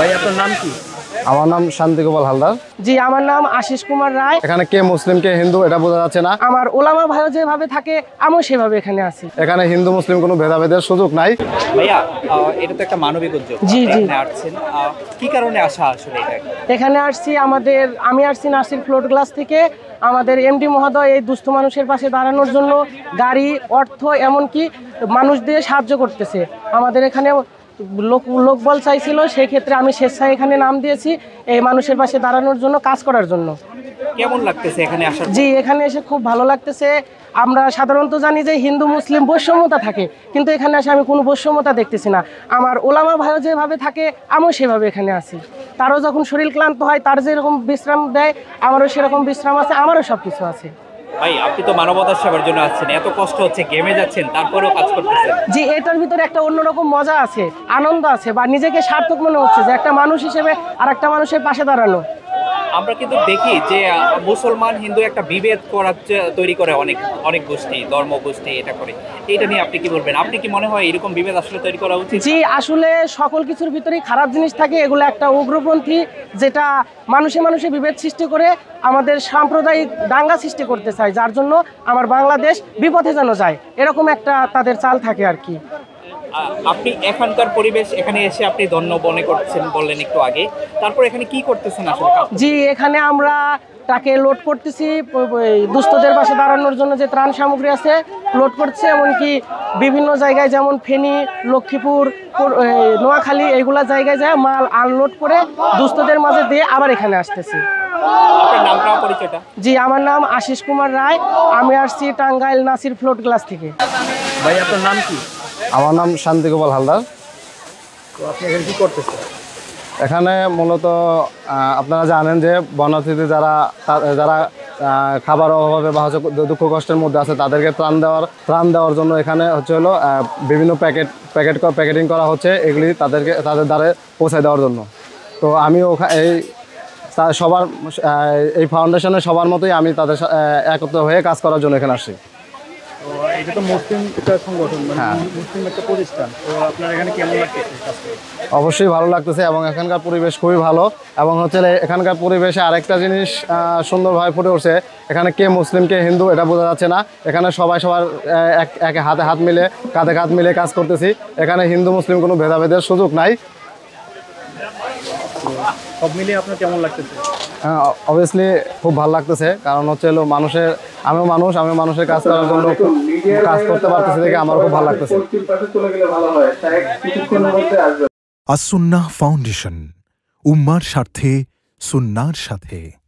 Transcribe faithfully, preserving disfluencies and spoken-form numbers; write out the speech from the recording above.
ভাই আপনার নাম কি? আমার নাম শান্তি গোপাল হালদার। জি, আমার নাম আশিস কুমার রায়। এখানে কে মুসলিম কে হিন্দু এটা বোঝা যাচ্ছে না। আমার ওলামা ভাই যেভাবে থাকে আমিও সেভাবে এখানে আছি। এখানে হিন্দু মুসলিম কোনো ভেদাভেদের সুযোগ নাই। ভাইয়া এটা তো একটা মানবিক উদ্যোগ। জি জি। আসছেন কি কারণে আসা আসলে এটা? এখানে আসছি আমাদের আমি আসছি নাসির ফ্লোট গ্লাস থেকে। আমাদের এমডি মহোদয় এই দুস্থ মানুষের পাশে দাঁড়ানোর জন্য গাড়ি, অর্থ, এমনকি মানুষ দিয়ে সাহায্য করতেছে। আমাদের এখানে লোক লোকবল চাইছিল, সেই ক্ষেত্রে আমি স্বেচ্ছায় এখানে নাম দিয়েছি এই মানুষের পাশে দাঁড়ানোর জন্য, কাজ করার জন্য। কেমন লাগতেছে এখানে আসা? জি, এখানে এসে খুব ভালো লাগতেছে। আমরা সাধারণত জানি যে হিন্দু মুসলিম বৈষম্যতা থাকে, কিন্তু এখানে এসে আমি কোনো বৈষম্যতা দেখতেছি না। আমার ওলামা ভাইও যেভাবে থাকে আমিও সেভাবে এখানে আছি। তারও যখন শরীর ক্লান্ত হয়, তার যেরকম বিশ্রাম দেয় আমারও সেরকম বিশ্রাম আছে, আমারও সব কিছু আছে। ভাই আপনি তো মানবতার সেবার জন্য আসছেন, এত কষ্ট হচ্ছে, গেমে যাচ্ছেন, তারপরেও কাজ করতেছেন। জি, এটার ভিতরে একটা অন্যরকম মজা আছে, আনন্দ আছে, বা নিজেকে সার্থক মনে হচ্ছে যে একটা মানুষ হিসেবে আর একটা মানুষের পাশে দাঁড়ানো। আমরা কিন্তু দেখি যে মুসলমান হিন্দু একটা বিভেদ করার তৈরি করে অনেক অনেক গোষ্ঠী, ধর্ম গোষ্ঠী এটা করে। এইটা নিয়ে আপনি কি বলবেন? আপনি কি মনে হয় এরকম বিভেদ আসলে তৈরি করা উচিত? জি, আসলে সকল কিছুর ভিতরেই খারাপ জিনিস থাকে। এগুলো একটা উগ্রপন্থী, যেটা মানুষে মানুষে বিভেদ সৃষ্টি করে আমাদের সাম্প্রদায়িক দাঙ্গা সৃষ্টি করতে চায়, যার জন্য আমার বাংলাদেশ বিপথে যেন যায়, এরকম একটা তাদের চাল থাকে আর কি। আপনি এখানকার পরিবেশ, এখানে এসে আপনি ধন্য মনে করছেন বললেন একটু আগে, তারপর এখানে কি করতেছেন আসলে? জি, এখানে আমরা তাকে লোড করতেছি, দুস্থদের পাশে দাঁড়ানোর জন্য যে ত্রাণ সামগ্রী আছে লোড করছে, এমনকি বিভিন্ন জায়গায় যেমন ফেনী, লক্ষ্মীপুর, নোয়াখালী এইগুলা জায়গায় যায় মাল আনলোড করে দুস্থদের মাঝে দিয়ে আবার এখানে আসতেছি। আপনার নামটা পরিচয়টা? জি, আমার নাম আশিস কুমার রায়। আমি আসছি টাঙ্গাইল নাসির ফ্লোট গ্লাস থেকে। ভাই আপনার নাম কি? আমার নাম শান্তি গোপাল হালদার। আপনি এখানে কি করতেছেন? এখানে মূলত আপনারা জানেন যে বনার্থীতে যারা যারা খাবার অভাবে বা হচ্ছে দুঃখ কষ্টের মধ্যে আছে তাদেরকে ত্রাণ দেওয়ার ত্রাণ দেওয়ার জন্য এখানে হচ্ছে হলো বিভিন্ন প্যাকেট প্যাকেট প্যাকেটিং করা হচ্ছে, এগুলি তাদেরকে তাদের দ্বারে পৌঁছে দেওয়ার জন্য। তো আমি ওখানে এই সবার এই ফাউন্ডেশনের সবার মতোই আমি তাদের একত্র হয়ে কাজ করার জন্য এখানে আসছি। এটা তো মুসলিম একটা সংগঠন, মানে মুসলিম একটা প্রতিষ্ঠান, তো আপনার এখানে কেমন লাগতেছে? অবশ্যই ভালো লাগতেছে এবং এখানকার পরিবেশ খুবই ভালো। এবং হচ্ছে এখানকার পরিবেশে আরেকটা জিনিস সুন্দরভাবে ফুটে উঠছে, এখানে কে মুসলিম কে হিন্দু এটা বোঝা যাচ্ছে না। এখানে সবাই সবার এক এক হাতে হাত মিলে কাঁধে কাঁধ মিলে কাজ করতেছি। এখানে হিন্দু মুসলিম কোনো ভেদাভেদের সুযোগ নাই। সব মিলিয়ে আপনার কেমন লাগতেছে? হ্যাঁ, অবভিয়াসলি খুব ভালো লাগতেছে, কারণ হচ্ছে হলো মানুষের আমিও মানুষ আমি মানুষের কাজ করার জন্য কাজ করতে পারতেছি দেখে আমার খুব ভালো লাগতেছে। আস-সুন্নাহ ফাউন্ডেশন, উম্মার স্বার্থে সুন্নাহর সাথে।